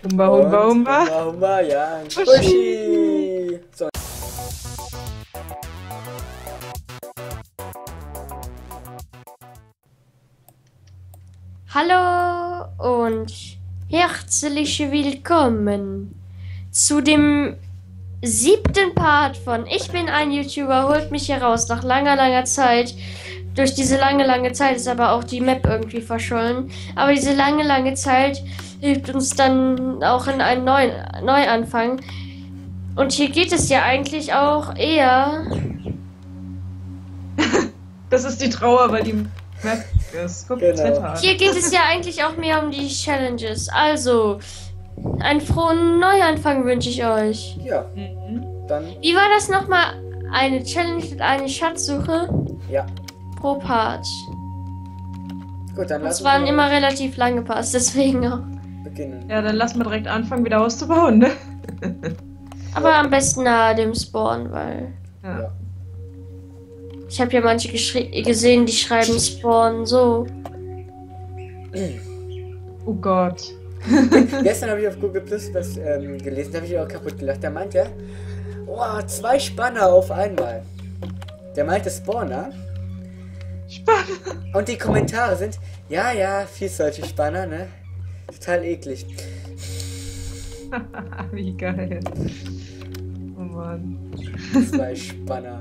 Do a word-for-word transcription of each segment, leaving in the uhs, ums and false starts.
Humba, humba, humba. Humba, humba, ja. Uschi. So. Hallo und herzlich willkommen zu dem siebten Part von Ich bin ein YouTuber, holt mich hier raus nach langer, langer Zeit. Durch diese lange, lange Zeit ist aber auch die Map irgendwie verschollen. Aber diese lange, lange Zeit hilft uns dann auch in einen neuen Neuanfang. Und hier geht es ja eigentlich auch eher... Das ist die Trauer, weil die Map ist. Guck Genau. das Wetter an. Hier geht es ja eigentlich auch mehr um die Challenges. Also, einen frohen Neuanfang wünsche ich euch. Ja, Mhm. dann. Wie war das nochmal? Eine Challenge mit einer Schatzsuche Ja. pro Part. Gut, dann Das lassen waren wir immer relativ lange Parts, deswegen auch. beginnen. Ja, dann lassen wir direkt anfangen, wieder auszubauen, ne? Aber am besten nahe dem Spawn, weil Ja. Ja. ich habe ja manche geschri- gesehen, die schreiben Spawn so. Oh Gott. Gestern habe ich auf Google Plus was ähm, gelesen, da habe ich auch kaputt gelacht. Der meinte, oh, zwei Spanner auf einmal. Der meinte Spawner. Spannend. Und die Kommentare sind, ja, ja, viel solche Spanner, ne? Total eklig. Wie geil. Oh Mann. Zwei Spanner.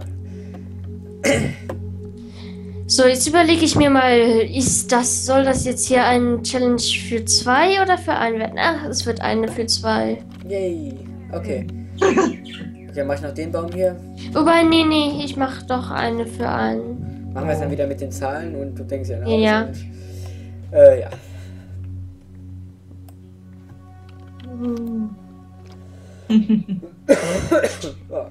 So, jetzt überlege ich mir mal, ist das, soll das jetzt hier ein Challenge für zwei oder für einen werden? Ach, es wird eine für zwei. Yay. Okay. Okay, mach ich noch den Baum hier. Wobei, nee, nee, ich mache doch eine für einen. Machen wir es dann wieder mit den Zahlen und du denkst ja nach. Ja. Äh, ja. Oh.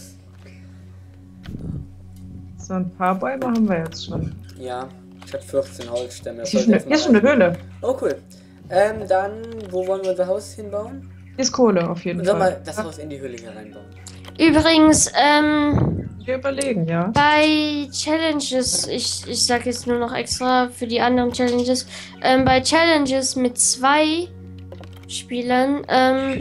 So, ein paar Bäume haben wir jetzt schon. Ja, ich habe vierzehn Holzstämme. Das Hier ist sollte schon, hier ist erstmal schon eine Höhle. reichen. Oh, cool. Ähm, dann, wo wollen wir unser Haus hinbauen? Hier ist Kohle auf jeden Und sollen Fall. wir das Haus in die Höhle hier reinbauen? Übrigens, ähm, Wir überlegen, ja. bei Challenges, ich, ich sag jetzt nur noch extra für die anderen Challenges, ähm, bei Challenges mit zwei Spielern, ähm,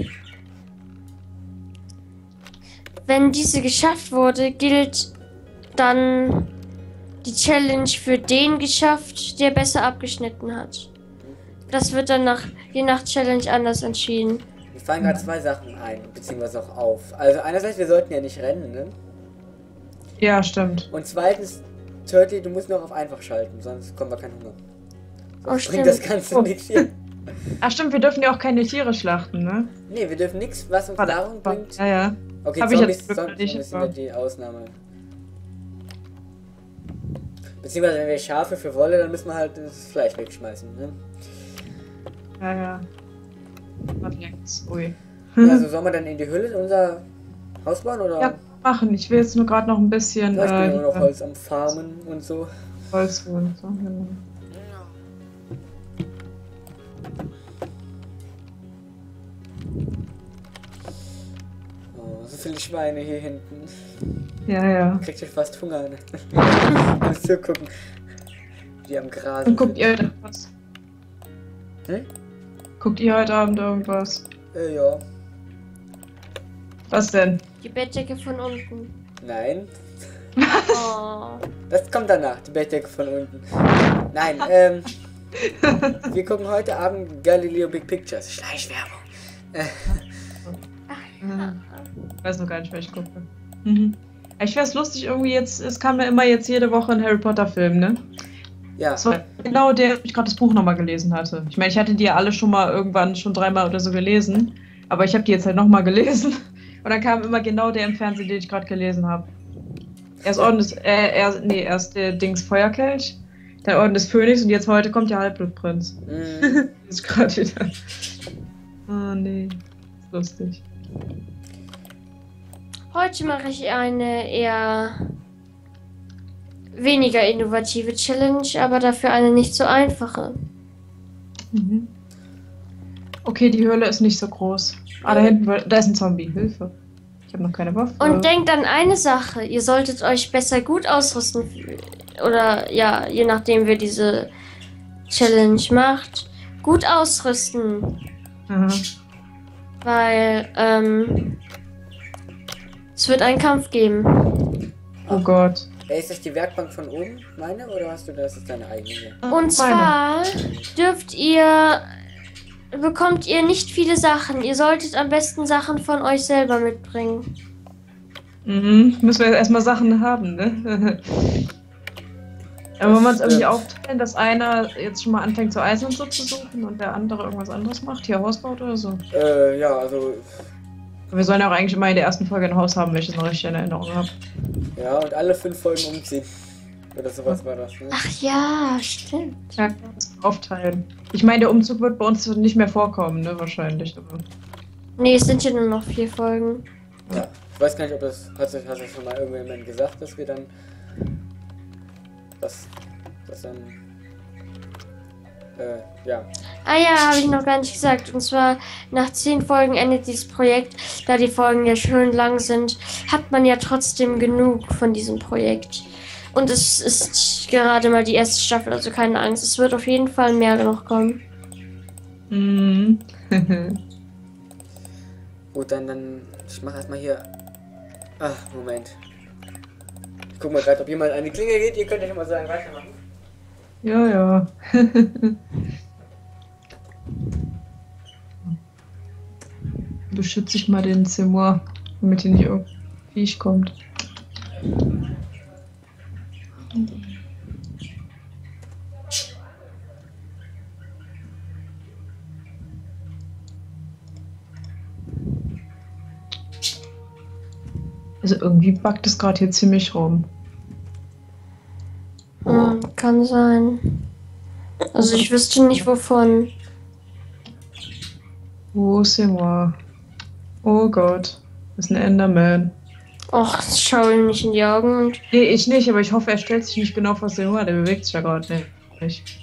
wenn diese geschafft wurde, gilt dann die Challenge für den geschafft, der besser abgeschnitten hat. Das wird dann nach, je nach Challenge anders entschieden. Mir fallen gerade zwei Sachen ein, beziehungsweise auch auf. Also einerseits, wir sollten ja nicht rennen, ne? Ja, stimmt. Und zweitens, Turtle, du musst noch auf einfach schalten, sonst kommen wir keinen Hunger. Oh, Sonst bringt das stimmt. Ganze Oh. nichts hier. Ach stimmt, wir dürfen ja auch keine Tiere schlachten, ne? Nee, wir dürfen nichts, was uns Warte, Nahrung bringt. Ja, ja. Okay, Hab ich Zombies, jetzt Zombies nicht sind ja gemacht. die Ausnahme. Beziehungsweise wenn wir Schafe für Wolle, dann müssen wir halt das Fleisch wegschmeißen, ne? Ja, ja. Was jetzt? Ui. Ja, also sollen wir dann in die Höhle unser Haus bauen, oder? Ja, machen. Ich will jetzt nur gerade noch ein bisschen Ja, ich bin äh, immer noch Holz am Farmen und so. Holz holen. So, genau. Oh, so viele Schweine hier hinten. Ja, ja. Kriegt ihr fast Hunger, ne? Beim Zugucken. Die am Grasen Und guckt sind. ihr irgendwas? Hm? Guckt ihr heute Abend irgendwas? Äh, ja. Was denn? Die Bettdecke von unten. Nein. Oh. Das kommt danach, die Bettdecke von unten. Nein, ähm. Wir gucken heute Abend Galileo Big Pictures. Schleichwerbung. Äh, Ich weiß noch gar nicht, wer ich gucke. Mhm. Ich find's lustig, irgendwie jetzt, es kam ja immer jetzt jede Woche ein Harry Potter Film, ne? ja. Das war genau der, ich gerade das Buch nochmal gelesen hatte. Ich meine, ich hatte die ja alle schon mal irgendwann schon dreimal oder so gelesen, aber ich habe die jetzt halt nochmal gelesen. Und dann kam immer genau der im Fernsehen, den ich gerade gelesen habe. Erst Orden des, äh, erst, nee, erst der Dings Feuerkelch, dann Orden des Phönix und jetzt heute kommt der Halbblutprinz. Mm, Das ist gerade wieder. Oh nee, ist lustig. Heute mache ich eine eher weniger innovative Challenge, aber dafür eine nicht so einfache. Mhm. Okay, die Höhle ist nicht so groß. Ah, da hinten, da ist ein Zombie. Hilfe. Ich habe noch keine Waffe. Und denkt an eine Sache, ihr solltet euch besser gut ausrüsten. Oder ja, je nachdem, wer diese Challenge macht. Gut ausrüsten. Aha. Weil, ähm, es wird einen Kampf geben. Oh Gott. Ey, ist das die Werkbank von oben, meine, oder hast du das ist deine eigene hier? Und zwar dürft ihr, bekommt ihr nicht viele Sachen. Ihr solltet am besten Sachen von euch selber mitbringen. Mhm, müssen wir jetzt erstmal Sachen haben, ne? Aber wollen wir uns irgendwie stimmt. aufteilen, dass einer jetzt schon mal anfängt zu Eisen und so zu suchen und der andere irgendwas anderes macht, hier Haus baut oder so? Äh, ja, also, Wir sollen ja auch eigentlich immer in der ersten Folge ein Haus haben, wenn ich das noch richtig in Erinnerung habe. ja, und alle fünf Folgen umziehen. Oder sowas war das, ne? Ach ja, stimmt. Ja, das aufteilen. Ich meine, der Umzug wird bei uns nicht mehr vorkommen, ne, wahrscheinlich. Aber Nee, es sind ja nur noch vier Folgen. Ja. Ich weiß gar nicht, ob das, hat sich, hat sich schon mal irgendjemand gesagt, dass wir dann, dass, dass dann, äh, ja. Ah ja, habe ich noch gar nicht gesagt. Und zwar nach zehn Folgen endet dieses Projekt. Da die Folgen ja schön lang sind, hat man ja trotzdem genug von diesem Projekt. Und es ist gerade mal die erste Staffel, also keine Angst. Es wird auf jeden Fall mehr noch kommen. Mhm. Gut, dann, dann, ich mach erstmal hier, ach, Moment. Ich guck mal gerade, ob jemand an die Klingel geht, ihr könnt ja schon mal sagen, weitermachen. Ja, ja. Beschütze ich mal den Zimmer, damit hier nicht irgendein Viech kommt. Also irgendwie buggt es gerade hier ziemlich rum. Hm, kann sein. Also ich wüsste nicht wovon. Wo sind wir? Oh Gott, das ist ein Enderman. Och, schau ihm nicht in die Augen und. Nee, ich nicht, aber ich hoffe, er stellt sich nicht genau vor den Ohr, der bewegt sich ja gerade nicht.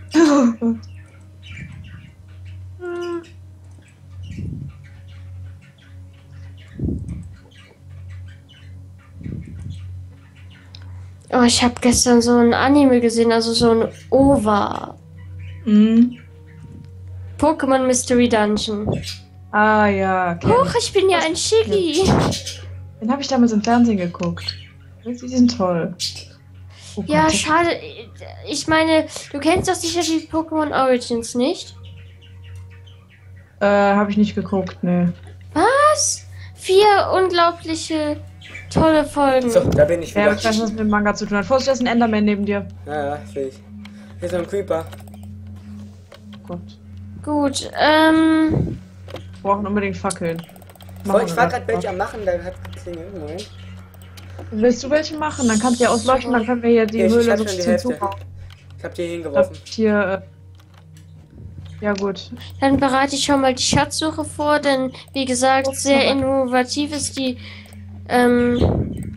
Oh, ich habe gestern so ein Anime gesehen, also so ein O V A. Mhm. Pokémon Mystery Dungeon. Ah ja, kenn Huch, ich bin ja ein Shiggy. Den habe ich damals im Fernsehen geguckt. Die sind toll. Oh Ja, Gott, schade. Ich meine, du kennst doch sicher die Pokémon Origins, nicht? äh, habe ich nicht geguckt, ne. Was? Vier unglaubliche, tolle Folgen. So, da bin ich Ja, wieder. ich weiß, was mit dem Manga zu tun hat. Vorsicht, da ist ein Enderman neben dir. Ja, ja, sehe ich. Hier ist noch ein Creeper. Oh Gott. Gut, ähm. Wir brauchen unbedingt Fackeln. So, ich war gerade welche am Machen, da hat geklingelt. Moment. Willst du welche machen? Dann kannst du ja ausleuchten, dann können wir hier die Ja, ich- ich Höhle hab so schon ein die bisschen Hälfte. zubauen. Ich hab die hingeworfen. Hier, äh, ja gut. Dann bereite ich schon mal die Schatzsuche vor, denn wie gesagt, sehr innovativ ist die ähm,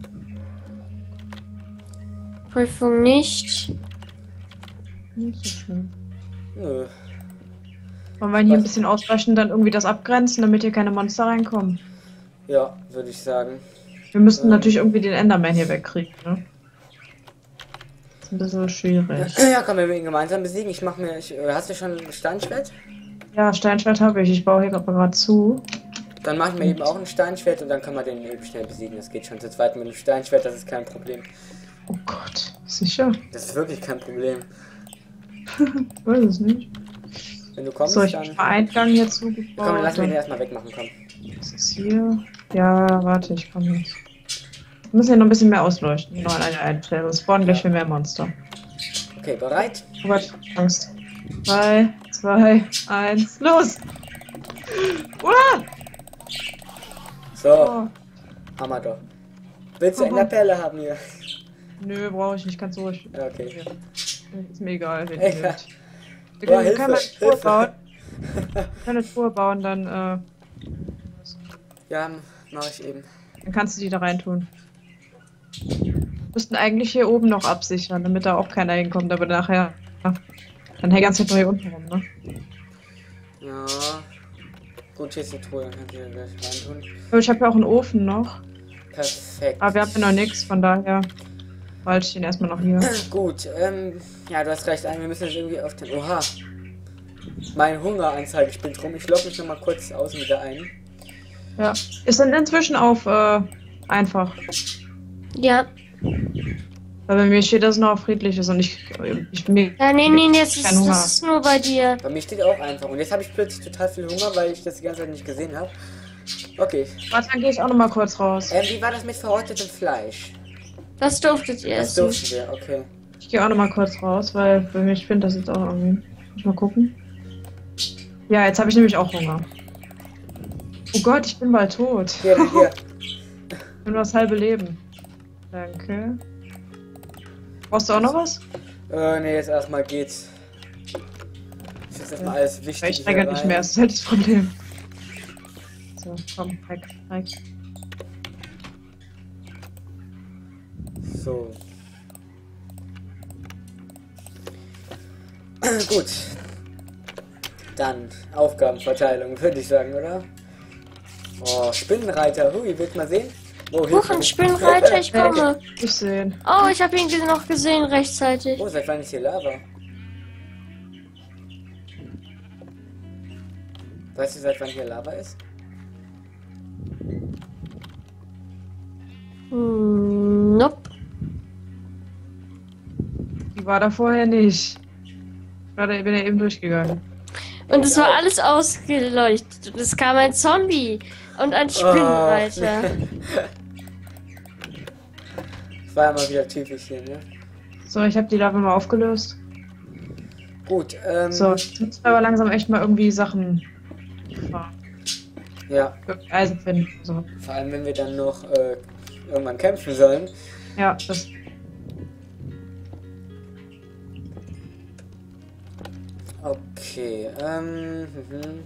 Prüfung nicht. Nicht so schlimm. Nö. Wollen wir hier ein Was? bisschen auslöschen, dann irgendwie das abgrenzen, damit hier keine Monster reinkommen? Ja, würde ich sagen. Wir müssten Ähm. natürlich irgendwie den Enderman hier wegkriegen, ne? Das ist ein bisschen schwierig. Ja, komm, wir ihn gemeinsam besiegen. Ich mach mir. Ich, äh, hast du schon ein Steinschwert? Ja, Steinschwert habe ich. Ich baue hier gerade zu. Dann machen wir eben auch ein Steinschwert und dann kann man den eben schnell besiegen. Das geht schon zu zweit mit einem Steinschwert, das ist kein Problem. Oh Gott, sicher? Das ist wirklich kein Problem. Ich weiß es nicht. Wenn du kommst, So, ich dann. habe mal Eingang hier zugebaut. Komm, dann lassen wir den dann- erstmal wegmachen, komm. Was ist hier? Ja, warte, ich komme jetzt. Wir müssen hier noch ein bisschen mehr ausleuchten. Noch an einer Einstellung. Es spawnen gleich viel mehr Monster. Okay, bereit? Oh Gott, Angst. drei, zwei, eins, los! Uah! So, Oh. haben wir doch. Willst du Mhm. Enderperle haben hier? Nö, brauche ich nicht, ganz ruhig. Ja, okay. Ist mir egal, wenn Ey, die ja. nimmt. Wir Boah, können, wir können mal Hilfe, eine Tour Hilfe. bauen. Wir können eine Tour bauen, dann, äh, Ja, mache ich eben. dann kannst du die da reintun. Wir müssten eigentlich hier oben noch absichern, damit da auch keiner hinkommt, aber nachher. Dann hängt ganz hier unten rum, ne? Ja. Gut, hier ist die Truhe, dann kannst du hier gleich reintun. Aber ich habe ja auch einen Ofen noch. Perfekt. Aber wir haben ja noch nichts, von daher halte ich den erstmal noch hier. Gut, ähm, ja, du hast recht, wir müssen jetzt irgendwie auf den. Oha. Mein Hungeranzeigespind rum. Ich logge mich noch mal kurz aus und wieder ein. Ja. Ist dann inzwischen auf äh, einfach. Ja. Weil bei mir steht das noch auf friedliches und ich. ich mir, Ja, nee, nee, jetzt ist kein Hunger. das ist nur bei dir. Bei mir steht auch einfach. Und jetzt habe ich plötzlich total viel Hunger, weil ich das die ganze Zeit nicht gesehen habe. Okay. Warte, dann gehe ich auch noch mal kurz raus. Ähm, wie war das mit verrottetem Fleisch? Das durftet ihr Das essen. durften wir, okay. Ich gehe auch noch mal kurz raus, weil bei mir spinnt das jetzt auch irgendwie. Muss ich mal gucken. Ja, jetzt habe ich nämlich auch Hunger. Oh Gott, ich bin bald tot. Hier, hier. Ich bin nur das halbe Leben. Danke. Brauchst du auch noch was? Äh, nee, jetzt erstmal geht's. Ich jetzt erstmal alles wichtig. Ich steigere nicht mehr, das ist halt das Problem. So, komm, weg, weg. So. Gut. Dann Aufgabenverteilung, würde ich sagen, oder? Oh, Spinnenreiter. Hui, willst du mal sehen? Oh, Huch, ein Spinnenreiter, ich komme. Ich sehen. Oh, ich habe ihn noch gesehen rechtzeitig. Oh, seit wann ist hier Lava? Weißt du, seit wann hier Lava ist? Hm, nope. Die war da vorher nicht. Ich war da, bin ja eben durchgegangen. Und es war alles ausgeleuchtet. Und es kam ein Zombie und ein Spinnenreiter. Oh. Das war ja mal wieder typisch hier, ne? So, ich habe die Lava mal aufgelöst. Gut, ähm... So, jetzt müssen wir aber langsam echt mal irgendwie Sachen fahren. Ja. Eisen finden. So. Vor allem, wenn wir dann noch äh, irgendwann kämpfen sollen. Ja, das. Okay, ähm... Mhm.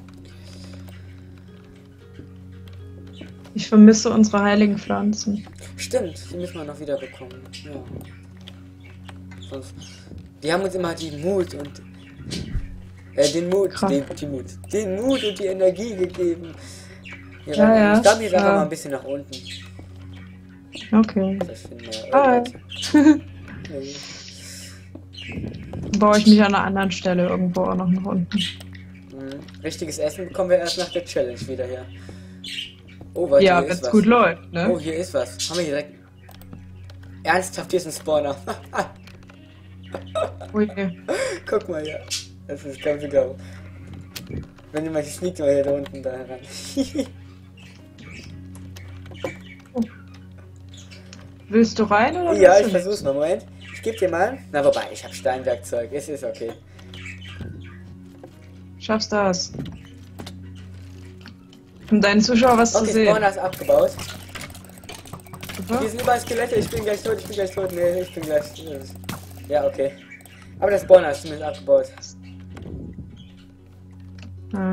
Ich vermisse unsere heiligen Pflanzen. Stimmt, die müssen wir noch wieder bekommen. Ja. Sonst... Die haben uns immer die Mut und... Äh, den Mut, den, die Mut. Den Mut und die Energie gegeben. Hier Ja, ja. Ich glaube, hier einfach Ja. mal ein bisschen nach unten. Okay. Das finden wir. Ah. Okay. Baue ich mich an einer anderen Stelle irgendwo auch noch nach unten. Mhm. Richtiges Essen bekommen wir erst nach der Challenge wieder her. Oh, warte, Ja, hier wenn ist es was. gut läuft, ne? Oh, hier ist was. Haben wir hier direkt... Ernsthaft, hier ist ein Spawner. Ui. Guck mal hier. Das ist ganz genau. Wenn du mal sneakt mal hier da unten da heran. Willst du rein oder? Ja, willst ich du versuch's mal. Moment. Ich geb dir mal. Na, wobei, ich habe Steinwerkzeug. Es ist okay. nicht? Schaffst das. Um deinen Zuschauer was Okay, zu sehen. Spawner ist abgebaut. Super. Hier sind überall Skelette. Ich bin gleich tot, ich bin gleich tot. Nee, ich bin gleich... Ja, okay. Aber der Spawner ist zumindest abgebaut. Ja.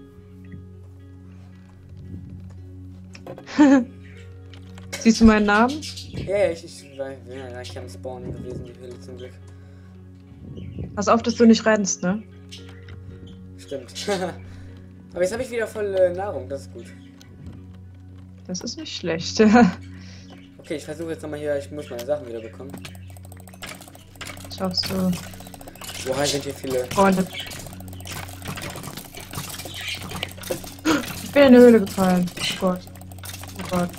Siehst du meinen Namen? Ja, ja, ich, ich war ja, gleich am Spawnen gewesen, die Höhle zum Glück. Pass auf, dass du nicht rennst, ne? Stimmt. Aber jetzt habe ich wieder voll äh, Nahrung, das ist gut. Das ist nicht schlecht. Okay, ich versuche jetzt nochmal hier, ich muss meine Sachen wieder bekommen. Schaffst du. Woher sind hier viele? Freunde. Ich bin in eine Höhle gefallen. Oh Gott. Oh Gott.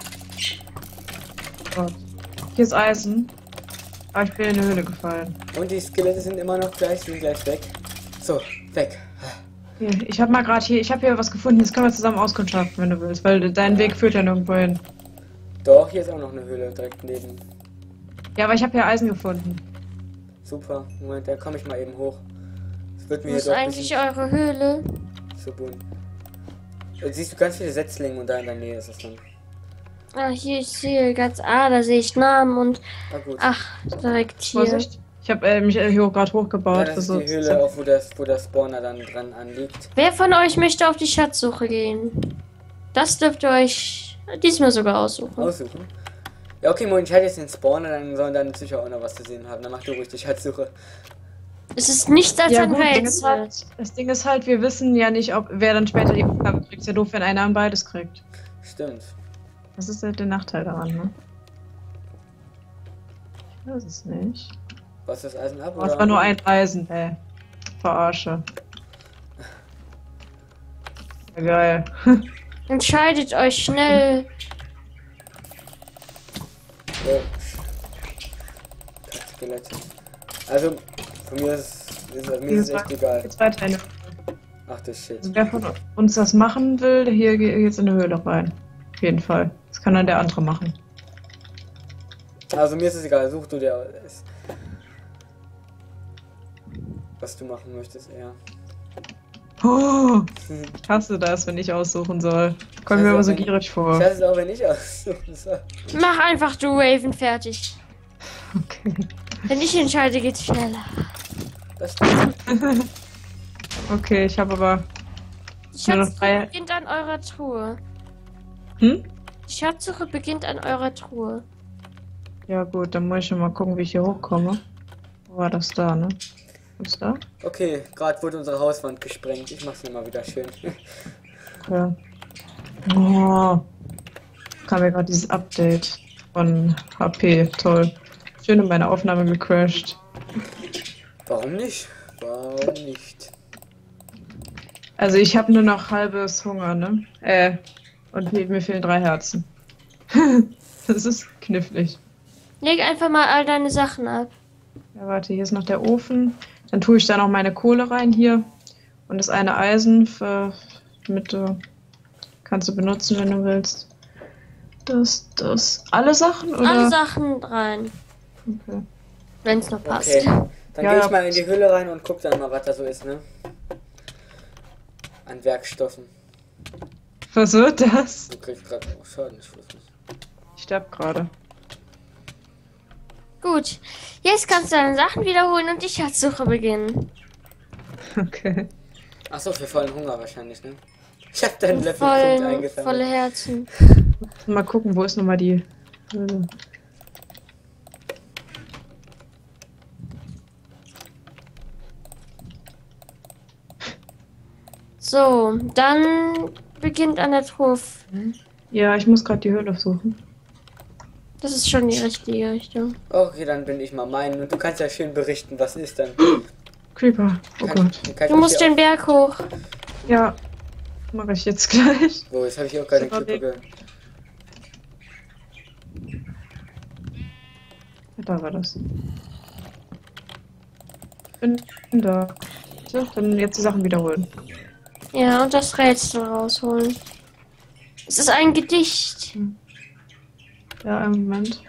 Oh Gott. Hier ist Eisen. Aber ich bin in eine Höhle gefallen. Und die Skelette sind immer noch gleich, sind gleich weg. So, weg. Hier, ich habe mal gerade hier, ich habe hier was gefunden. Das können wir zusammen auskundschaften, wenn du willst. Weil dein Weg führt ja nirgendwo hin. Doch, hier ist auch noch eine Höhle direkt neben. Ja, aber ich habe hier Eisen gefunden. Super. Moment, da komme ich mal eben hoch. Das wird mir Wo hier ist doch ein eigentlich bisschen eure Höhle? zu bunt. Jetzt siehst du ganz viele Setzlinge und da in der Nähe ist es dann. Ah, hier, ich sehe ganz. Ah, da sehe ich Namen und. Ah, gut. Ach, direkt hier. Vorsicht. Ich habe äh, mich äh, hier gerade Ja, hochgebaut. das ist für so- die Höhle, auch wo, das, wo der Spawner dann dran anliegt. Wer von euch möchte auf die Schatzsuche gehen? Das dürft ihr euch diesmal sogar aussuchen. Aussuchen. Ja, okay, Moment, ich halte jetzt den Spawner, dann sollen deine Zuschauer auch noch was zu sehen haben. Dann mach du ruhig die Schatzsuche. Es ist nichts als Ja, ein gut, Ding ist Rätsel. halt, das Ding ist halt, wir wissen ja nicht, ob wer dann später die Aufgabe kriegt. Ist ja doof, wenn einer an beides kriegt. Stimmt. Das ist halt der Nachteil daran, ne? Ich weiß es nicht. Was ist das Eisen ab? Oh, es oder? war nur ein Eisen, ey. Verarsche. Ja, geil. Entscheidet euch schnell. Oh. Skelett. Also, von mir ist, ist, mir ist echt egal. Jetzt weiter in die- Ach, das Shit. Also wer von uns das machen will, hier geht jetzt in die Höhle rein. Auf jeden Fall. Das kann dann der andere machen. Also, mir ist es egal. Such du dir es. Was du machen möchtest, eher. Oh, ich hasse das, wenn ich aussuchen soll. Kommt mir immer so gierig vor. Ich hasse es auch, wenn ich aussuchen soll. Mach einfach du, Raven, fertig. Okay. Wenn ich entscheide, geht's schneller. Das stimmt. Okay, ich habe aber. Die Nur noch Schatzsuche drei- beginnt an eurer Truhe. Hm? Die Schatzsuche beginnt an eurer Truhe. Ja gut, dann muss ich schon mal gucken, wie ich hier hochkomme. Wo war das da, ne? Was ist da? Okay, gerade wurde unsere Hauswand gesprengt. Ich mach's mir mal wieder schön. Ja. Oh. Kam mir gerade dieses Update von H P. Toll. Schön in meine Aufnahme gecrashed. Warum nicht? Warum nicht? Also ich habe nur noch halbes Hunger, ne? Äh, und mir mir fehlen drei Herzen. Das ist knifflig. Leg einfach mal all deine Sachen ab. Ja, warte, hier ist noch der Ofen. Dann tue ich da noch meine Kohle rein hier. Und das eine Eisen für, mit, äh, kannst du benutzen, wenn du willst. Das, das, alle Sachen, oder? Alle Sachen rein. Okay. Wenn es noch passt. Okay, dann Ja, gehe ja. ich mal in die Höhle rein und guck dann mal, was da so ist, ne? An Werkstoffen. Was wird das? Du kriegst gerade auch Schaden, ich weiß nicht. Ich sterb gerade. Gut. Jetzt kannst du deine Sachen wiederholen und die Schatzsuche beginnen. Okay. Achso, für vollen Hunger wahrscheinlich, ne? Ich hab deinen Levelpunkt Voll, volle eingesammelt. Herzen. Mal gucken, wo ist nochmal die Höhle? So, dann beginnt an der Truhe. Ja, ich muss gerade die Höhle suchen. Das ist schon die richtige Richtung. Okay, dann bin ich mal meinen und du kannst ja schön berichten, was ist dann. Creeper. Oh Kann- Gott. kann ich Du musst hier den Berg hoch. Ja. Mache ich jetzt gleich. auch, oh, jetzt habe ich auch keine Super Klippe ge... Da war das. Bin da. So, dann jetzt die Sachen wiederholen. Ja, und das Rätsel rausholen. Es ist ein Gedicht. Ja, einen Moment.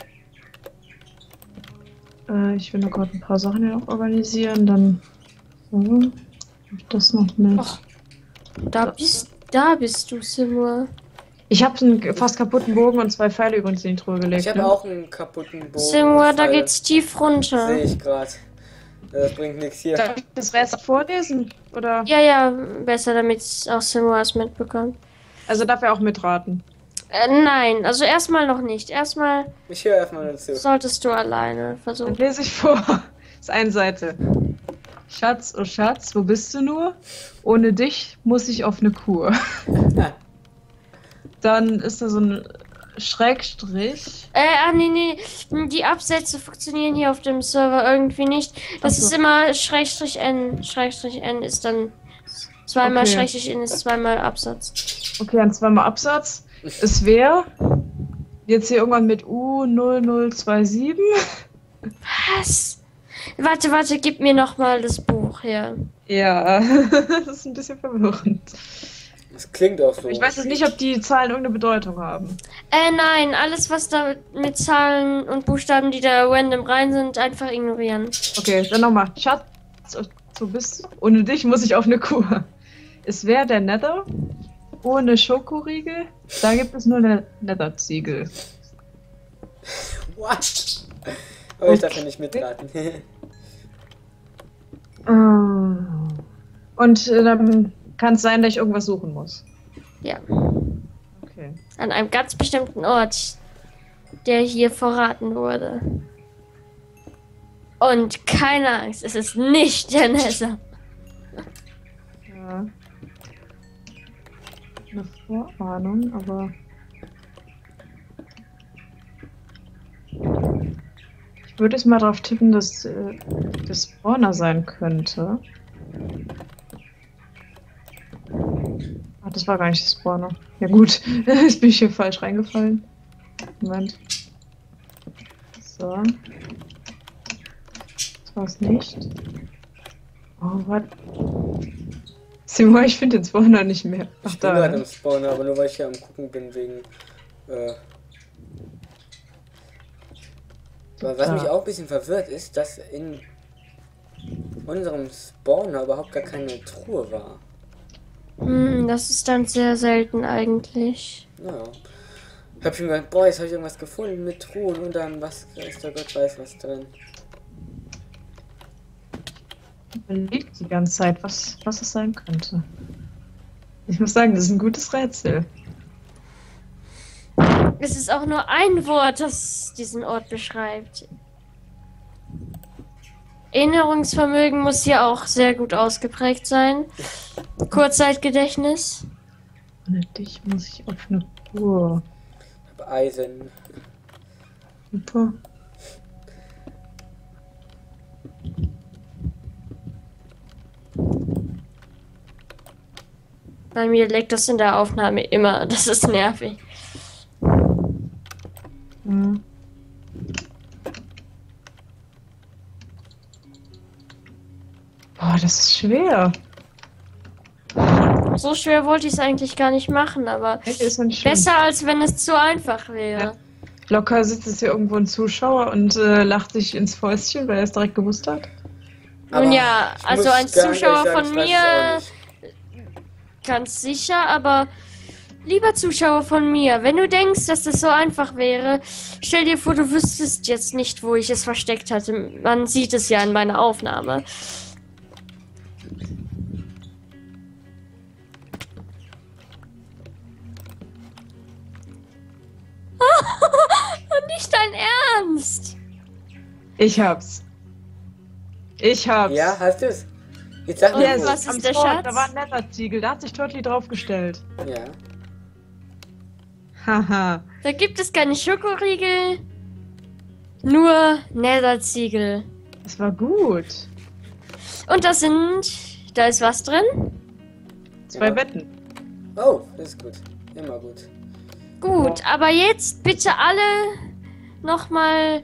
Äh, ich will noch gerade ein paar Sachen hier noch organisieren, dann. So. Das noch mit. Och, da bist, da bist du, Simur. Ich habe einen fast kaputten Bogen und zwei Pfeile übrigens in die Truhe gelegt. Ich habe ne? auch einen kaputten Bogen. Simur, und da Pfeile. geht's tief runter. Sehe ich gerade. Das bringt nichts hier. Darf ich das Rätsel vorlesen? Oder? Ja, ja, besser, damit auch Simur es mitbekommt. Also darf er auch mitraten. Äh, nein, also erstmal noch nicht. Erstmal Ich höre erstmal nur zu. solltest du alleine Dann versuchen. lese ich vor. Das ist eine Seite. Schatz, oh Schatz, wo bist du nur? Ohne dich muss ich auf eine Kur. Dann ist da so ein Schrägstrich. Äh, ah, nee, nee. Die Absätze funktionieren hier auf dem Server irgendwie nicht. Das Ach so. ist immer Schrägstrich N. Schrägstrich N ist dann zweimal Okay. Schrägstrich N ist zweimal Absatz. Okay, dann zweimal Absatz. Es wäre jetzt hier irgendwann mit U null null zwei sieben. Was? Warte, warte, gib mir nochmal das Buch her. Ja, das ist ein bisschen verwirrend. Das klingt auch so. Ich weiß jetzt nicht, ob die Zahlen irgendeine Bedeutung haben. Äh, nein, alles was da mit Zahlen und Buchstaben, die da random rein sind, einfach ignorieren. Okay, dann nochmal. Schatz, du bist. Ohne dich muss ich auf eine Kur. Es wäre der Nether. Ohne Schokoriegel. Da gibt es nur eine Nether-Ziegel. What? Aber ich darf ja nicht mitraten. Und äh, dann kann es sein, dass ich irgendwas suchen muss. Ja. Okay. An einem ganz bestimmten Ort, der hier verraten wurde. Und keine Angst, es ist nicht der Nether. Ja. Eine Vorahnung, aber. Ich würde jetzt mal darauf tippen, dass äh, das Spawner sein könnte. das war gar nicht das Spawner. Ja gut, jetzt bin ich hier falsch reingefallen. Moment. So. Das war's nicht. Oh, was? Simon, ich finde den Spawner nicht mehr. Ach, Ich bin da. gerade im Spawner, aber nur weil ich hier am gucken bin wegen. Äh, aber was Da. mich auch ein bisschen verwirrt ist, dass in unserem Spawner überhaupt gar keine Truhe war. Hm, das ist dann sehr selten eigentlich. Naja. Hab schon gedacht, boah, jetzt habe ich irgendwas gefunden mit Truhen und dann was ist da Gott weiß was drin. Überlegt die ganze Zeit, was, was es sein könnte. Ich muss sagen, das ist ein gutes Rätsel. Es ist auch nur ein Wort, das diesen Ort beschreibt. Erinnerungsvermögen muss hier auch sehr gut ausgeprägt sein. Kurzzeitgedächtnis. Ohne dich muss ich auf eine Uhr. Ich hab Eisen. Super. Bei mir leckt das in der Aufnahme immer. Das ist nervig. Ja. Boah, das ist schwer. So schwer wollte ich es eigentlich gar nicht machen, aber Hey, ist ja nicht schlimm. besser als wenn es zu einfach wäre. Ja. Locker sitzt jetzt hier irgendwo ein Zuschauer und äh, lacht sich ins Fäustchen, weil er es direkt gewusst hat. Nun ja, ich also muss ein ganz ehrlich Zuschauer sagen, von ich weiß es mir- auch nicht. Ganz sicher, aber lieber Zuschauer von mir, wenn du denkst, dass das so einfach wäre, stell dir vor, du wüsstest jetzt nicht, wo ich es versteckt hatte. Man sieht es ja in meiner Aufnahme. Nicht dein Ernst! Ich hab's. Ich hab's. Ja, hast du es? Jetzt sag Und mir Yes, wo. was ist am der Tor, Schatz? Da war ein Netherziegel, da hat sich Turtli draufgestellt. Ja. Haha. Da gibt es keine Schokoriegel, nur Netherziegel. Das war gut. Und das sind... Da ist was drin? Zwei Ja. Betten. Oh, das ist gut. Immer gut. Gut, aber jetzt bitte alle nochmal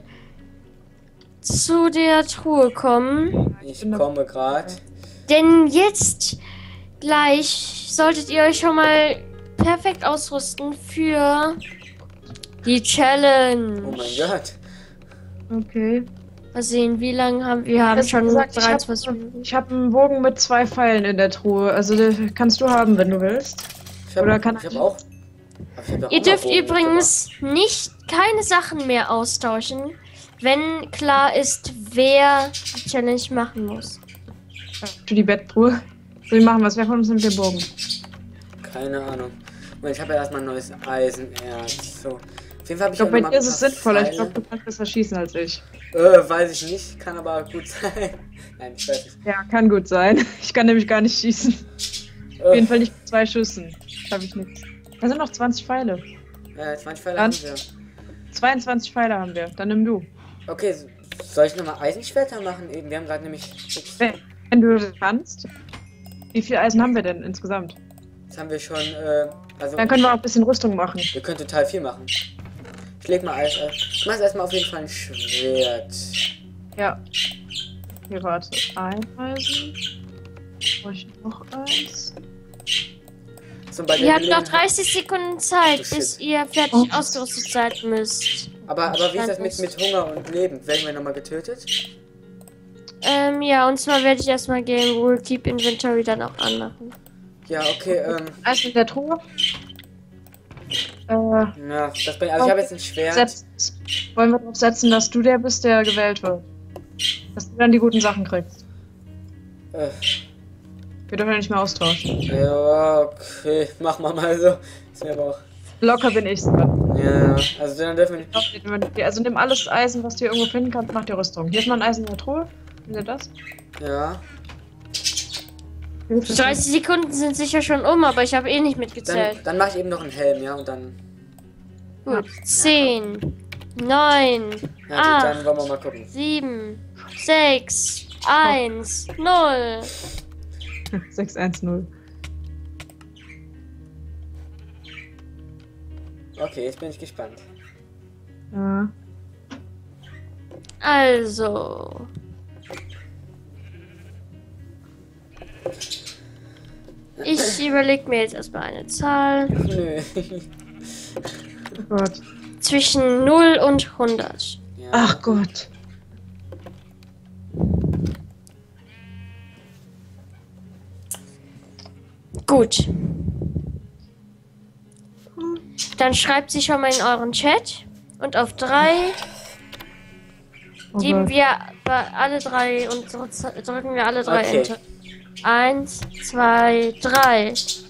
zu der Truhe kommen. Ich bin da- komme gerade. Denn jetzt gleich solltet ihr euch schon mal perfekt ausrüsten für die Challenge. Oh mein Gott. Okay. Mal sehen, wie lange haben wir? haben Das schon gesagt, ich dreiundzwanzig hab- Minuten. Ich habe einen Bogen mit zwei Pfeilen in der Truhe. Also den kannst du haben, wenn du willst. Ich hab, Oder kann ich ich- hab auch. Aber ich hab doch Ihr auch dürft noch Bogen übrigens nicht keine Sachen mehr austauschen, wenn klar ist, wer die Challenge machen muss. Für die Betttruhe. So, wie machen wir es? Wer von uns nimmt den Bogen? mitgebracht. Keine Ahnung. Und ich habe ja erstmal ein neues Eisenerz. So. Auf jeden Fall habe Ich ich auch glaube, bei noch mal dir ein ist es paar sinnvoller. Ich Pfeile. glaube, du kannst besser schießen als ich. Äh, weiß ich nicht. Kann aber gut sein. Nein, ich weiß nicht. Ja, kann gut sein. Ich kann nämlich gar nicht schießen. Auf Äh, jeden Fall nicht mit zwei Schüssen. Habe ich nichts. Da sind noch zwanzig Pfeile. äh, zwanzig Pfeile Dann- haben wir. zweiundzwanzig Pfeile haben wir. Dann nimm du. Okay, so- soll ich nochmal Eisenschwerter machen? Eben, wir haben gerade nämlich. Ups, Wenn, wenn du das kannst. Wie viel Eisen haben wir denn insgesamt? jetzt haben wir schon. Äh, also, Dann können wir auch ein bisschen Rüstung machen. wir können total viel machen. Ich leg mal Eis auf. Ich mach erstmal auf jeden Fall ein Schwert. Ja. Hier, warte. Ein Eisen. Brauche ich noch eins? Zum Beispiel. Ihr habt noch dreißig Sekunden Zeit, Oh, shit. bis ihr fertig Oh. ausgerüstet sein müsst. Aber, aber wie ist das mit, mit Hunger und Leben? Werden wir nochmal getötet? Ähm, ja, und zwar werde ich erstmal Game Rule Keep Inventory dann auch anmachen. Ja, okay, ähm. Eisen in der Truhe. Äh, Ja, das bringt. Also ich habe jetzt ein Schwert. setz, wollen wir darauf setzen, dass du der bist, der gewählt wird. Dass du dann die guten Sachen kriegst. Äh, Wir dürfen ja nicht mehr austauschen. ja, okay. Mach mal mal so. Ist mir aber auch. Locker bin ich's dran. Ja, also dann dürfen wir nicht. Also nimm alles Eisen, was du irgendwo finden kannst, mach dir Rüstung. Hier ist noch ein Eisen in der Truhe. Seht ihr das? Ja. dreißig Sekunden sind sicher schon um, aber ich habe eh nicht Dann, mitgezählt. dann mache ich eben noch einen Helm, ja, und dann. Gut. zehn, neun, Ja, gut, acht, dann wollen wir mal gucken. sieben, sechs, eins, null. sechs eins null. Okay, jetzt bin ich gespannt. Ja. Also. Ich überlege mir jetzt erstmal eine Zahl. Nö. Oh Gott. Zwischen null und hundert. Ja. Ach Gott. Gut. Dann schreibt sie schon mal in euren Chat. Und auf drei Oh geben Gott. wir bei alle drei unsere Z drücken wir alle drei Okay. Enter. Eins, zwei, drei.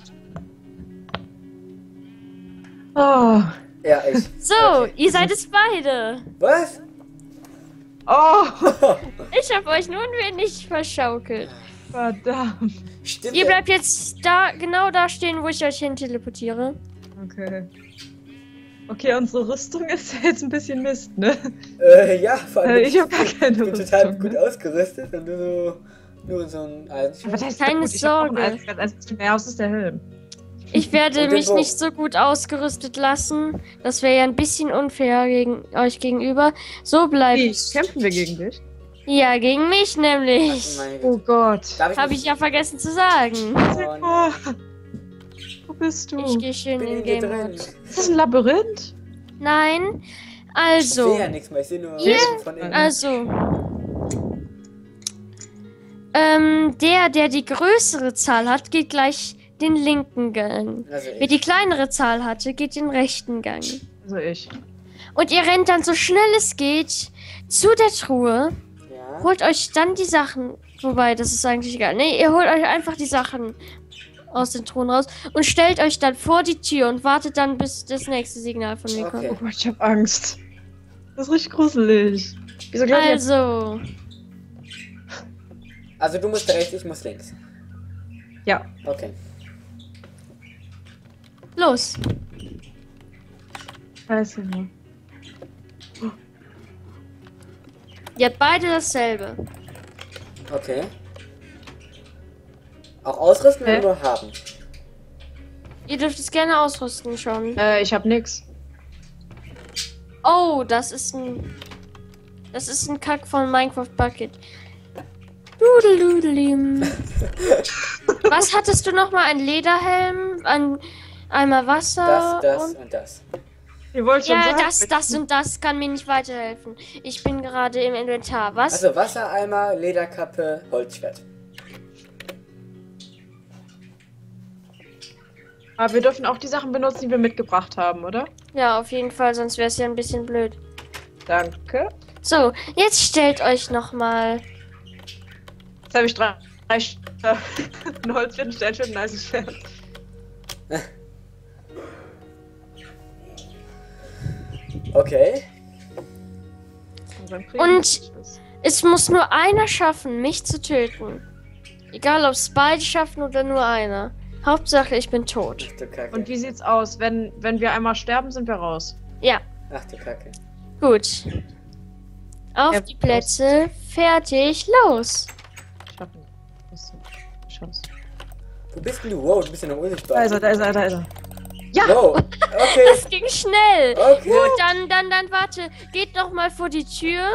Oh. Ja, ich. So, Okay. ihr seid es beide. Was? Oh. Ich habe euch nur ein wenig verschaukelt. Verdammt. Stimmt. Ihr bleibt jetzt da, genau da stehen, wo ich euch hin teleportiere. Okay. Okay, unsere Rüstung ist ja jetzt ein bisschen Mist, ne? Äh, ja, vor allem. Äh, ich hab gar keine Ich bin Rüstung, total gut ne? ausgerüstet und nur so. Nur so ein Eisen. Was heißt Keine gut? Ich hab auch Sorge. ein Eis- als mehr aus ist der Helm. Ich werde Und den mich Bogen. nicht so gut ausgerüstet lassen. Das wäre ja ein bisschen unfair gegen euch gegenüber. So bleibt. Wie? Kämpfen wir gegen dich? Ja, gegen mich nämlich. Meine Oh Güte. Gott. Darf ich Habe mich- ich ja vergessen zu sagen. Oh, Oh. Wo bist du? Ich gehe schön bin in in dir Game drin. Mode. Ich Ist das ein Labyrinth? Nein. sehe Also. ja nichts mehr, ich sehe nur Ja. von innen. Also. Ähm, der, der die größere Zahl hat, geht gleich den linken Gang. Also Wer ich. die kleinere Zahl hatte, geht den rechten Gang. Also ich. Und ihr rennt dann so schnell es geht zu der Truhe, Ja. holt euch dann die Sachen, wobei, das ist eigentlich egal. Nee, ihr holt euch einfach die Sachen aus den Truhen raus und stellt euch dann vor die Tür und wartet dann, bis das nächste Signal von mir Okay. Oh Gott, ich hab Angst. Das ist richtig gruselig. Wieso kommt. gleich jetzt? Also, Also du musst rechts, ich muss links. Ja. Okay. los. Scheiße, Mann. Ihr habt beide dasselbe. Okay. Auch ausrüsten Hä? oder nur haben? Ihr dürft es gerne ausrüsten schon. Äh, ich hab nix. Oh, das ist ein. Das ist ein Kack von Minecraft Bucket. Dudeludelim. Was hattest du nochmal? Ein Lederhelm? Ein Eimer Wasser? Das, das und und das. Ihr wollt schon ja, sagen, das, das und das kann mir nicht weiterhelfen. Ich bin gerade im Inventar. Was? Also Wassereimer, Lederkappe, Holzschwert. Aber wir dürfen auch die Sachen benutzen, die wir mitgebracht haben, oder? Ja, auf jeden Fall, sonst wäre es ja ein bisschen blöd. Danke. So, jetzt stellt euch nochmal. Jetzt habe ich drei, drei Sch- ein Holzschwert, ein Steinschwert, ein Eisenschwert. Okay. Und- Es muss nur einer schaffen, mich zu töten. Egal, ob es beide schaffen oder nur einer. Hauptsache, ich bin tot. Ach du Kacke. Und wie sieht's aus? Wenn, wenn wir einmal sterben, sind wir raus. Ja, Ach du Kacke. gut. Auf Ja, die Plätze, fertig, los. Schaffen. Das Schaff's. Wo bist denn du? Wow, du bist ja noch unsichtbar. Da ist er, da ist er, da ist er. Ja! Wow. Okay. Das ging schnell. Okay. Gut, dann, dann, dann, warte. Geht noch mal vor die Tür,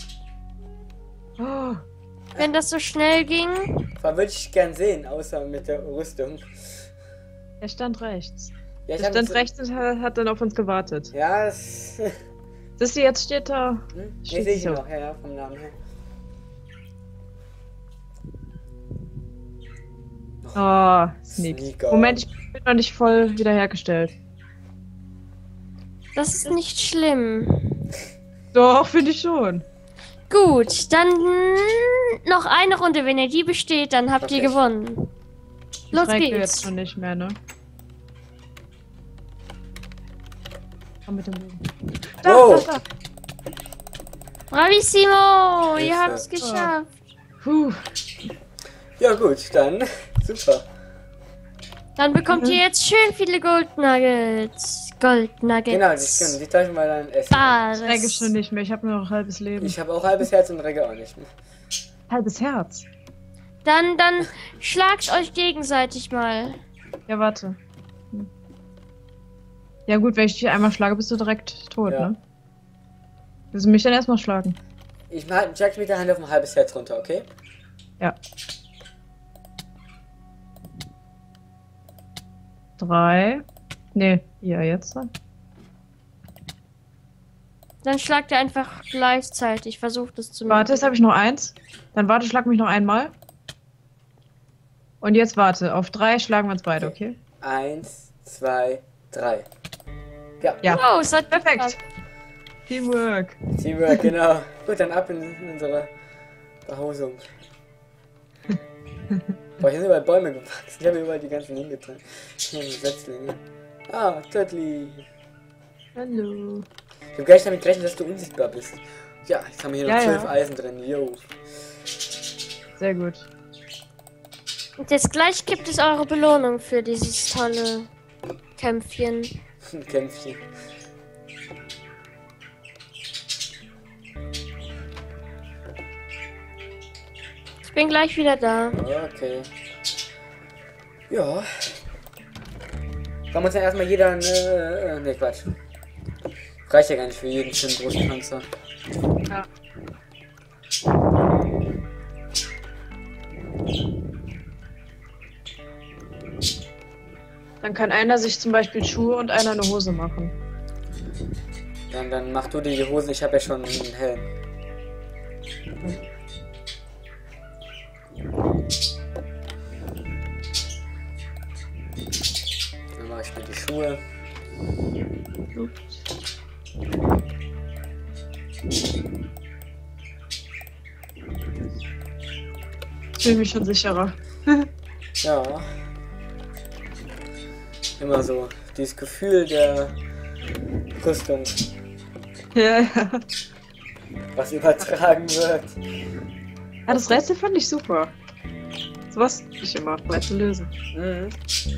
Oh, wenn das so schnell ging. Was würde ich gern sehen, außer mit der Rüstung. er stand rechts. Ja, Er hab stand so- rechts und hat, hat dann auf uns gewartet. Ja, das. Siehst du, jetzt steht da. Hm? Ich Steht sehe ihn so. noch, ja, ja, vom Namen her. Oh, Sneak. Sneaker. Moment, ich bin noch nicht voll wiederhergestellt. Das ist nicht schlimm. Doch, finde ich schon. Gut, dann noch eine Runde. Wenn ihr die besteht, dann habt ihr Okay. gewonnen. Ich Los reite geht's. jetzt schon nicht mehr, ne? Komm mit dem Bogen. Da, Wow. da, da. Bravissimo, Hilfe. ihr habt es geschafft. Puh. Ja, gut, dann. Super. Dann bekommt ihr jetzt schön viele Gold Nuggets. Gold Nuggets. Genau, die stimmt. Die tauschen wir dann essen. Bares. Ich regge schon nicht mehr. Ich habe nur noch halbes Leben. Ich habe auch halbes Herz und Regge auch nicht mehr. Halbes Herz. Dann, dann schlagt euch gegenseitig mal. Ja, warte. Ja gut, wenn ich dich einmal schlage, bist du direkt tot, Ja. ne? Willst du mich dann erstmal schlagen? Ich check mit der Hand auf ein halbes Herz runter, okay? Ja. Drei. Nee, ja, jetzt dann. Dann schlagt er einfach gleichzeitig. Versucht es zu Warte, jetzt habe ich noch eins. Dann warte, schlag mich noch einmal. Und jetzt warte. Auf drei schlagen wir uns beide, okay? Eins, zwei, drei. Ja. Ja. Wow, es hat Perfekt. geklappt. Teamwork. Teamwork, genau. Gut, dann ab in, in unsere Behausung. Boah, hier sind überall Bäume gewachsen. Ich habe überall die ganzen hingetan. Hier sind Setzlinge. Ah, Turtli. Hallo. Ich habe gar nicht damit gerechnet, dass du unsichtbar bist. Ja, jetzt haben wir hier noch Ja, zwölf ja. Eisen drin. Yo. Sehr gut. Und jetzt gleich gibt es eure Belohnung für dieses tolle Kämpfchen. Kämpfchen. Ich bin gleich wieder da. Okay. Ja. Kann man uns dann erstmal jeder eine. Äh, ne, Quatsch. Reicht ja gar nicht für jeden schönen Brustpanzer. Ja. Dann kann einer sich zum Beispiel Schuhe und einer eine Hose machen. Dann, dann mach du dir die Hose, ich habe ja schon einen Helm. Dann mache ich mir die Schuhe. Ich fühle mich schon sicherer. Ja. Immer so. Dieses Gefühl der Rüstung, Ja, ja. was übertragen wird. Ja, das Rätsel fand ich super. Sowas ich immer Rätsel lösen. Mhm.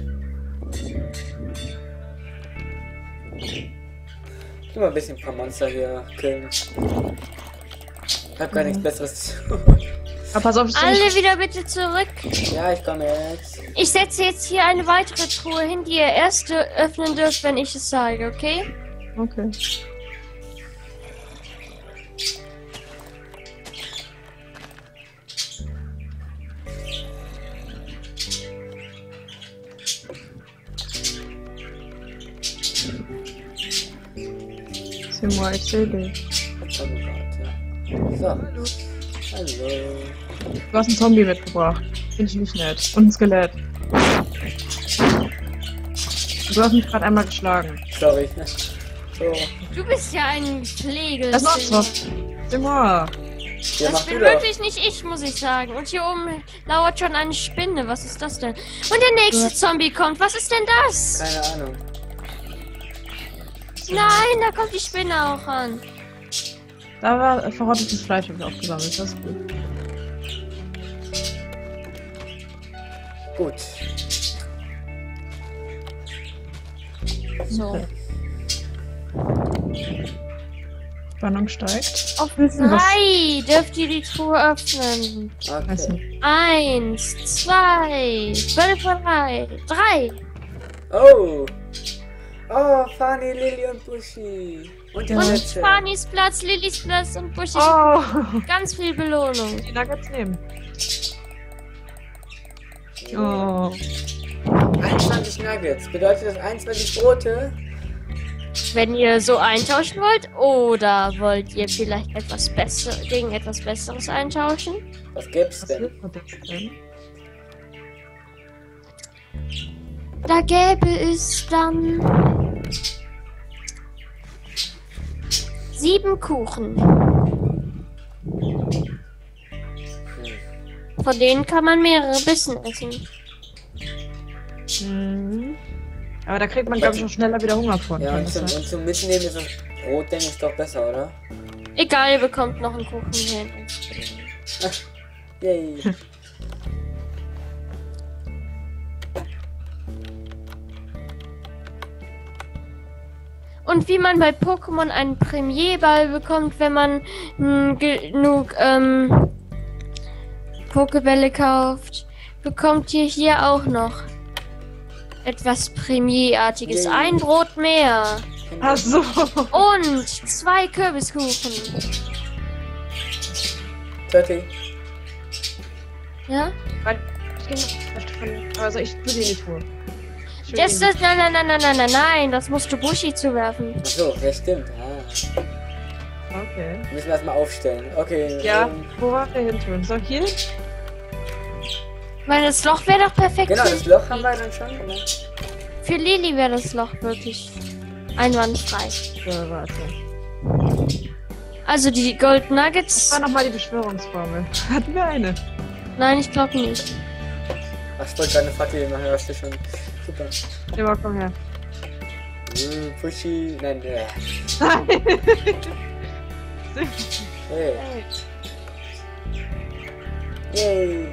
Ich will mal ein bisschen ein paar Monster hier killen. Ich hab gar nichts Besseres zu tun. Aber pass auf, dass du Alle nicht... wieder bitte zurück. Ja, ich komme jetzt. Ich setze jetzt hier eine weitere Truhe hin, die ihr erst öffnen dürft, wenn ich es sage, okay? Okay. C'est moi, ich sehe dich. Komm grad, ja. So. Hallo. Du hast einen Zombie mitgebracht. Finde ich nicht nett. Und ein Skelett. Du hast mich gerade einmal geschlagen. Sorry. So. Du bist ja ein Pflegel. Das macht's was. C'est moi. Ja, Das mach bin du doch. wirklich nicht ich, muss ich sagen. Und hier oben lauert schon eine Spinne. Was ist das denn? Und der nächste Zombie kommt. Was ist denn das? Keine Ahnung. Nein, da kommt die Spinne auch an. Da war verrottetes Fleisch hab ich aufgesammelt. Das ist gut. Gut. So. Spannung steigt. Auf drei dürft ihr die Truhe öffnen. Weiß Okay. nicht. Eins, zwei, zwölf und drei. Drei. Oh. Oh, Fanny, Lilly und Buschi. Und der Und letzte. Fanny's Platz, Lillys Platz und Buschi. Oh! Ganz viel Belohnung. Die Nuggets nehmen. Oh. einundzwanzig Nuggets. Bedeutet das einundzwanzig Brote? Wenn ihr so eintauschen wollt, oder wollt ihr vielleicht etwas besser gegen etwas Besseres eintauschen? Was gibt's Was denn? hilft mir das denn? Da gäbe es dann sieben Kuchen. Von denen kann man mehrere Bissen essen. Mhm. Aber da kriegt man, glaube ich, auch schneller wieder Hunger von. Ja, Kann und das zum, sein? und zum Mitnehmen ist das Brot, denke ich, doch besser, oder? Egal, ihr bekommt noch einen Kuchen hin. Yay. Und wie man bei Pokémon einen Premierball bekommt, wenn man mh, genug ähm, Pokébälle kauft, bekommt ihr hier auch noch etwas Premierartiges. Yay. Ein Brot mehr. Ach so. Und zwei Kürbiskuchen. Dirty. Ja? Also ich tue die nicht vor. Ich will Das, die das, nein, nein, nein, nein, nein, nein, nein. Das musst du Bushi zuwerfen. Achso, ja stimmt. Ah. nicht. Okay. Müssen wir erstmal aufstellen. Okay. Ja, ähm, wo war der hin tun? So, hier? Ich meine, das Loch wäre doch perfekt Genau, für, das Loch haben wir dann schon. Genau. für Lili wäre das Loch wirklich einwandfrei. So, warte. Also die Gold Was Nuggets. war nochmal die Beschwörungsformel? Hatten wir eine? Nein, ich glaube nicht. Ach, ich wollte gerade eine Fackel machen, hast du schon. Super. Ja, mal, komm her. Äh, Pushy. Nein, äh. Nein. Hey. Yay.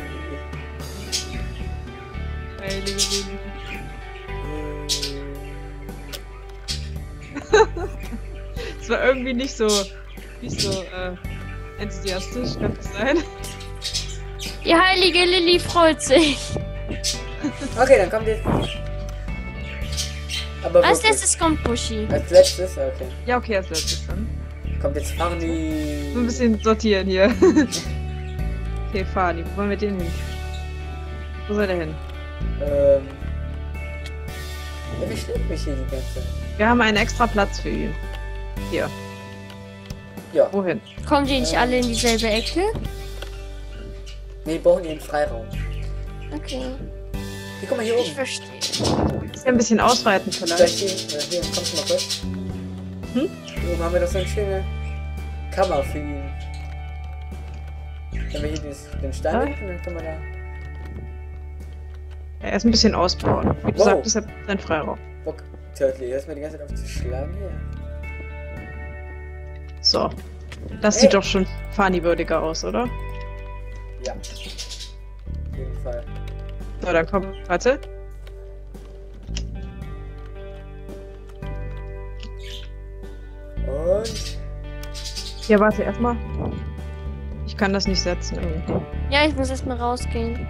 Hey, Lili, Lili. Es war irgendwie nicht so, nicht so äh, enthusiastisch, kann das sein? Die heilige Lilly freut sich. Okay, dann kommt jetzt. Aber Als wirklich. letztes kommt Bushi. Als letztes? Okay. Ja, okay, als letztes dann. Kommt jetzt Farni. So ein bisschen sortieren hier. Okay, Fani, wo wollen wir den hin? Wo soll der hin? Ähm. Er beschlägt mich hier die ganze Zeit. Wir haben einen extra Platz für ihn. Hier. Ja. Wohin? Kommen die nicht alle in dieselbe Ecke? Nee, wir brauchen hier einen Freiraum. Okay. Hier, guck mal hier Ich oben. verstehe. Ist ja ein bisschen ausweiten Vielleicht vielleicht. hier, äh, hier, kommst du mal kurz. Hm? Hier oben haben wir doch so eine schöne Kammer für ihn. Wenn wir hier dieses, den Stein Ja. nehmen, dann können wir da. Ja, erst ein bisschen ausbauen. Wie du Wow. sagtest, er hat sein Freiraum. Bock, Turtle, hörst du mir die ganze Zeit auf zu schlagen hier? So. Das Ey. sieht doch schon Fani-würdiger aus, oder? Ja. Auf jeden Fall. So, dann komm. Warte. Und. Ja, warte, erstmal. Ich kann das nicht setzen irgendwie. Ja, ich muss erstmal rausgehen.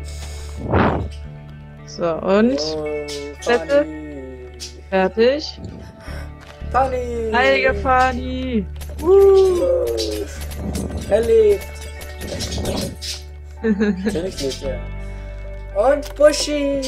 So, und? Oh, Sätze? Fanny. Fertig. Fanny! Heilige Fani! Uh, er lebt! Natürlich lebt er. Und Bushi!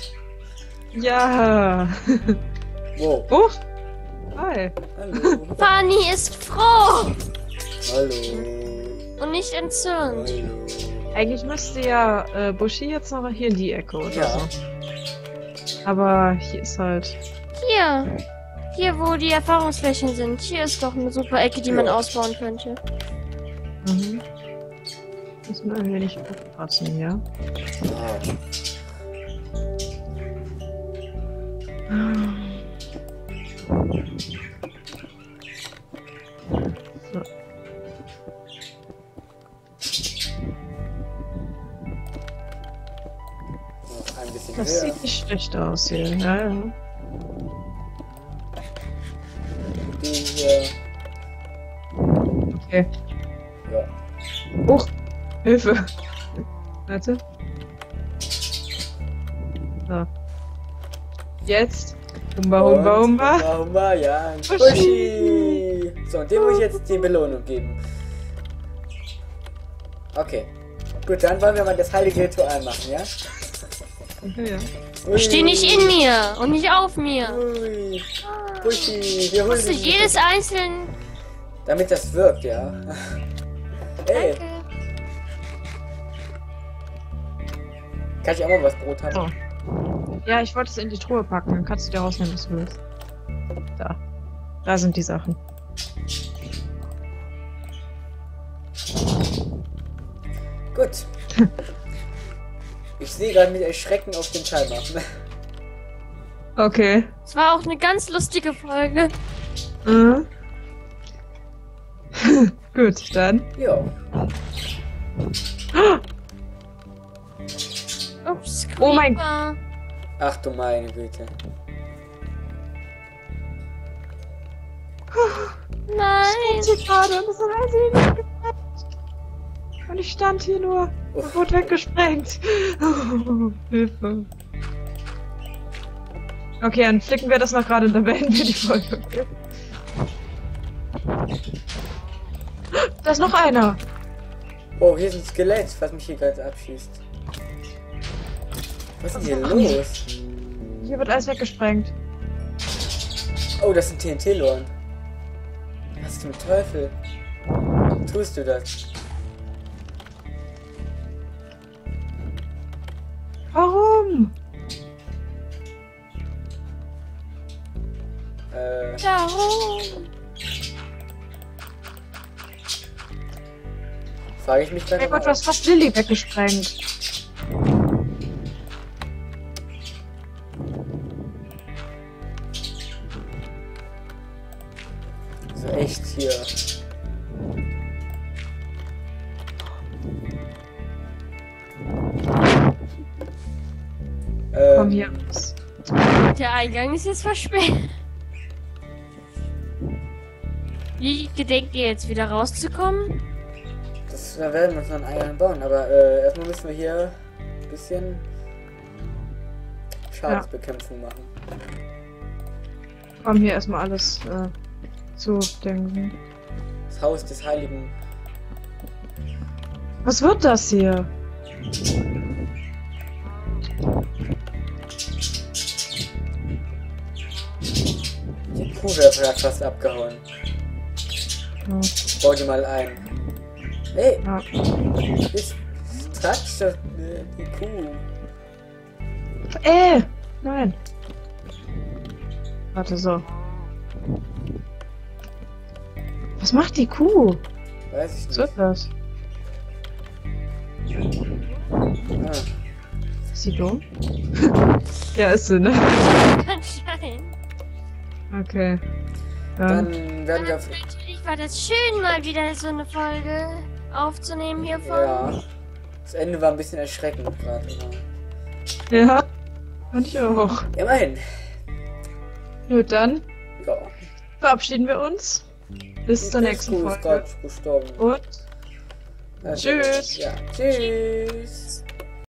Ja! Wow. Oh! Hi! Hallo. Fanny ist froh Hallo. und nicht entzürnt. Hallo. Eigentlich müsste ja äh, Bushi jetzt noch hier in die Ecke oder Ja. so. Aber hier ist halt. Hier. Hier, wo die Erfahrungsflächen sind. Hier ist doch eine super Ecke, die man Ja. ausbauen könnte. Mhm. Müssen wir irgendwie nicht aufpassen, ja? Ah. So. Noch ein bisschen Das höher. sieht nicht schlecht aus hier. Ja, ja. Die hier. Okay. Ja. Huch! Hilfe! Warte. So. Jetzt. Humba, humba, Und humba. Humba, humba, ja. Bushi. Bushi. So, und dem muss ich jetzt die Belohnung geben. Okay. Gut, dann wollen wir mal das heilige Ritual machen, ja? Okay, ja. Ui. Steh nicht in mir und nicht auf mir. Ui. Bushi, wir holen Musst du dich. jedes einzelne... Damit das wirkt, ja. Ey, Danke. kann ich auch mal was Brot haben? Oh. Ja, ich wollte es in die Truhe packen. Dann kannst du dir rausnehmen, was du willst. Da. Da sind die Sachen. Gut. Ich sehe gerade mit Erschrecken auf den Timer. Okay. Es war auch eine ganz lustige Folge. Mhm. Gut, dann. Ja. Ups, Oh mein- Creeper. Ach du meine Güte. Nein. hier gerade und das hat sie nicht gepackt. Und ich stand hier nur und Uff. wurde weggesprengt. Oh, Hilfe. Okay, dann flicken wir das noch gerade und dann beenden wir die Folge. Okay? Da ist noch einer. Oh, hier ist ein Skelett, was mich hier gerade abschießt. Was ist denn hier los? Hier wird alles weggesprengt. Oh, das sind T N T-Loren. Was zum Teufel? Tust du das? Warum? Äh. Warum? Frage ich mich gerade. Hey Gott, du hast fast Lilly weggesprengt. So echt hier. Ähm, Komm hier. Der Eingang ist jetzt versperrt. Wie gedenkt ihr jetzt wieder rauszukommen? Das da werden wir uns noch einen Eingang bauen, aber äh, erstmal müssen wir hier ein bisschen Schadensbekämpfung machen. Komm hier erstmal alles äh, zu denken. Das Haus des Heiligen. Was wird das hier? Die Kuh wäre fast abgehauen. Ja. Bau die mal ein. Hey, Ja. jetzt touch das, äh, die Kuh. Äh! Nein. Warte so. Was macht die Kuh? Weiß ich Was nicht. wird das? Ah, Ist sie dumm? Ja, ist sie, ne? Anscheinend. Okay. Dann. dann werden wir auf... Natürlich war das schön, mal wieder so eine Folge aufzunehmen hiervon. Ja. Das Ende war ein bisschen erschreckend gerade. Ja. Und ich auch. Immerhin. Gut, dann Ja. verabschieden wir uns. Bis zur nächsten Kuh ist Folge. gerade gestorben. Und Also, tschüss. Ja, tschüss.